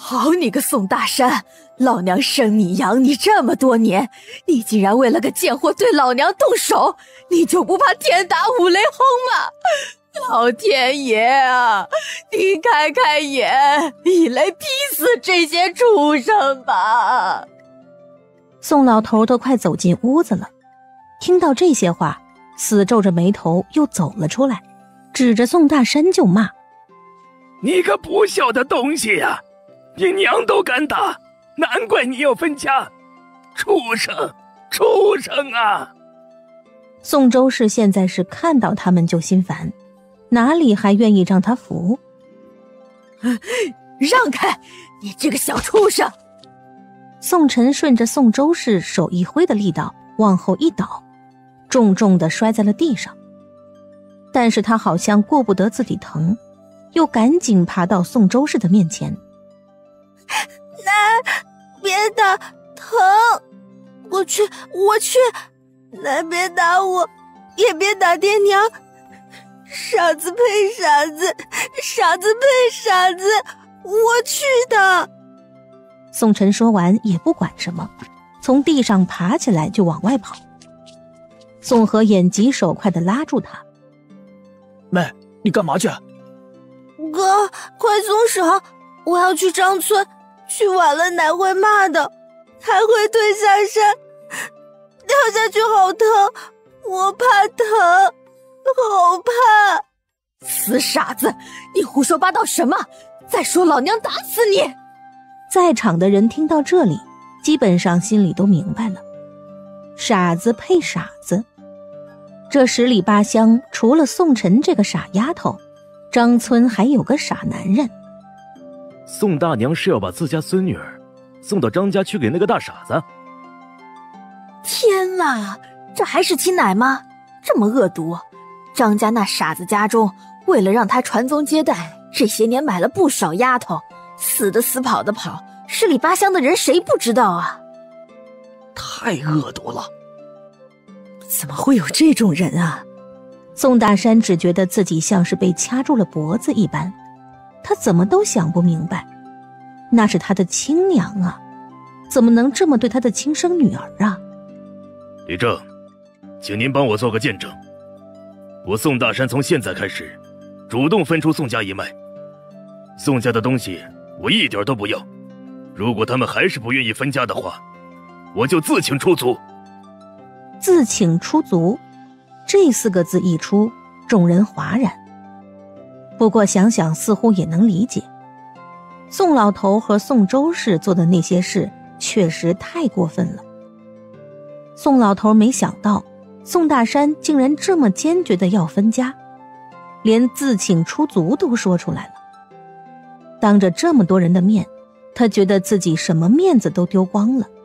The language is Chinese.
好你个宋大山，老娘生你养你这么多年，你竟然为了个贱货对老娘动手，你就不怕天打五雷轰吗？老天爷啊，你开开眼，一雷劈死这些畜生吧！ 宋老头都快走进屋子了，听到这些话，死皱着眉头又走了出来，指着宋大山就骂： 你个不孝的东西呀，你娘都敢打，难怪你要分家，畜生畜生啊！ 宋周氏现在是看到他们就心烦，哪里还愿意让他服？ 让开，你这个小畜生！ 宋晨顺着宋周氏手一挥的力道往后一倒，重重地摔在了地上。但是他好像顾不得自己疼，又赶紧爬到宋周氏的面前。 奶，别打，疼！我去，奶别打我，也别打爹娘。傻子配傻子，傻子配傻子，我去的！ 宋晨说完也不管什么，从地上爬起来就往外跑。宋和眼疾手快地拉住他： 妹，你干嘛去？ 哥，快松手，我要去张村，去晚了奶会骂的，还会退下山，掉下去好疼，我怕疼，好怕！ 死傻子，你胡说八道什么？再说老娘打死你！ 在场的人听到这里，基本上心里都明白了，傻子配傻子。这十里八乡除了宋晨这个傻丫头，张村还有个傻男人。 宋大娘是要把自家孙女儿送到张家去给那个大傻子？ 天哪，这还是亲奶吗？这么恶毒！张家那傻子家中为了让他传宗接代，这些年买了不少丫头，死的死跑的跑，十里八乡的人谁不知道啊？ 太恶毒了！ 怎么会有这种人啊？ 宋大山只觉得自己像是被掐住了脖子一般，他怎么都想不明白，那是他的亲娘啊，怎么能这么对他的亲生女儿啊？ 李正，请您帮我做个见证，我宋大山从现在开始主动分出宋家一脉，宋家的东西我一点都不要，如果他们还是不愿意分家的话，我就自请出族。 自请出族，这4个字一出，众人哗然。不过想想似乎也能理解，宋老头和宋周氏做的那些事确实太过分了。宋老头没想到宋大山竟然这么坚决的要分家，连自请出族都说出来了。当着这么多人的面，他觉得自己什么面子都丢光了。